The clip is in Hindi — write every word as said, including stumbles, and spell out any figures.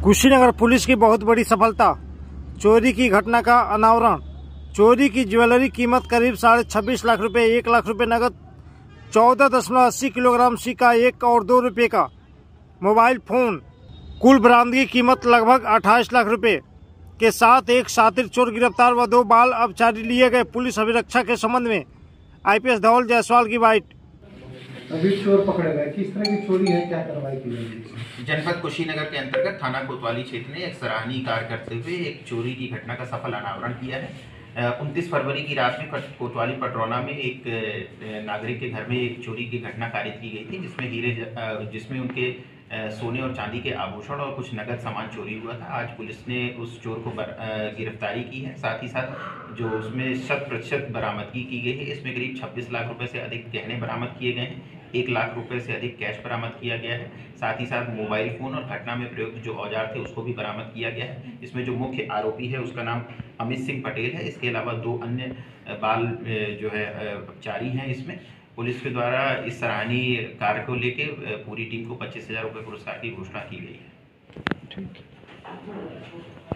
कुशीनगर पुलिस की बहुत बड़ी सफलता, चोरी की घटना का अनावरण। चोरी की ज्वेलरी कीमत करीब साढ़े छब्बीस लाख रुपए, एक लाख रुपए नगद, चौदह दशमलव अस्सी किलोग्राम सिक्का एक और दो रुपए का मोबाइल फोन, कुल बरामदगी कीमत लगभग अट्ठाईस लाख रुपए के साथ एक शातिर चोर गिरफ्तार व दो बाल अपचारी लिए गए। पुलिस अभिरक्षा के संबंध में आईपीएस धवल जायसवाल की बाइट। अभी चोर पकड़े गए, किस तरह की चोरी है, क्या कार्रवाई की जाएगी? जनपद कुशीनगर के अंतर्गत थाना कोतवाली क्षेत्र ने एक सराहनीय कार्य करते हुए एक चोरी की घटना का सफल अनावरण किया है। उनतीस फरवरी की रात में कोतवाली पटरौना में एक नागरिक के घर में एक चोरी की घटना कारित की गई थी, जिसमें हीरे जिसमें उनके सोने और चांदी के आभूषण और कुछ नगद सामान चोरी हुआ था। आज पुलिस ने उस चोर को गिरफ्तारी की है। साथ ही साथ जो उसमें शत प्रतिशत बरामदगी की गई है, इसमें करीब छब्बीस लाख रुपए से अधिक गहने बरामद किए गए हैं, एक लाख रुपए से अधिक कैश बरामद किया गया है। साथ ही साथ मोबाइल फोन और घटना में प्रयुक्त जो औजार थे उसको भी बरामद किया गया है। इसमें जो मुख्य आरोपी है उसका नाम अमित सिंह पटेल है। इसके अलावा दो अन्य बाल जो है अपचारी हैं। इसमें पुलिस के द्वारा इस सराहनीय कार्य को लेके पूरी टीम को पच्चीस हजार रुपये पुरस्कार की घोषणा की गई है। ठीक।